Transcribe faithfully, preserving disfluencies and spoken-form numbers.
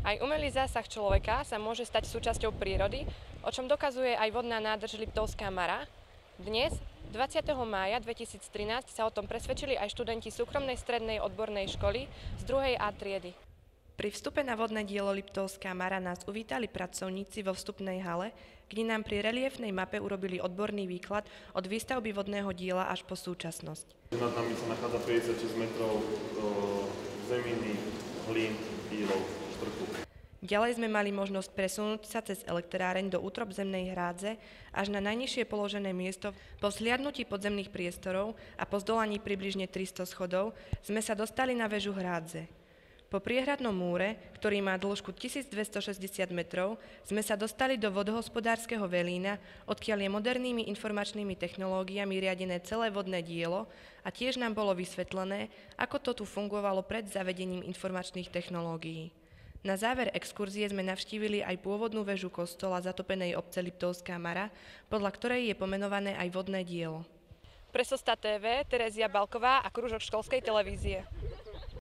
Aj umelý zásah človeka sa môže stať súčasťou prírody, o čom dokazuje aj vodná nádrž Liptovská Mara. Dnes, dvadsiateho mája dvetisíctrinásť, sa o tom presvedčili aj študenti súkromnej strednej odbornej školy z druhej A triedy. Pri vstupe na vodné dielo Liptovská Mara nás uvítali pracovníci vo vstupnej hale, kde nám pri reliefnej mape urobili odborný výklad od výstavby vodného diela až po súčasnosť. Nad nami sa nachádza päťdesiatšesť metrov zeminy, hlín, írov, štrku. Ďalej sme mali možnosť presunúť sa cez elektráreň do útrob zemnej hrádze až na najnižšie položené miesto. Po vzhliadnutí podzemných priestorov a po zdolaní približne tristo schodov sme sa dostali na väžu hrádze. Po priehradnom múre, ktorý má dĺžku tisícdvestošesťdesiat metrov, sme sa dostali do vodohospodárskeho velína, odkiaľ je modernými informačnými technológiami riadené celé vodné dielo a tiež nám bolo vysvetlené, ako to tu fungovalo pred zavedením informačných technológií. Na záver exkurzie sme navštívili aj pôvodnú väžu kostola zatopenej obce Liptovská Mara, podľa ktorej je pomenované aj vodné dielo. Pre Sosta té vé, Terezia Balková a Krúžok školskej televízie.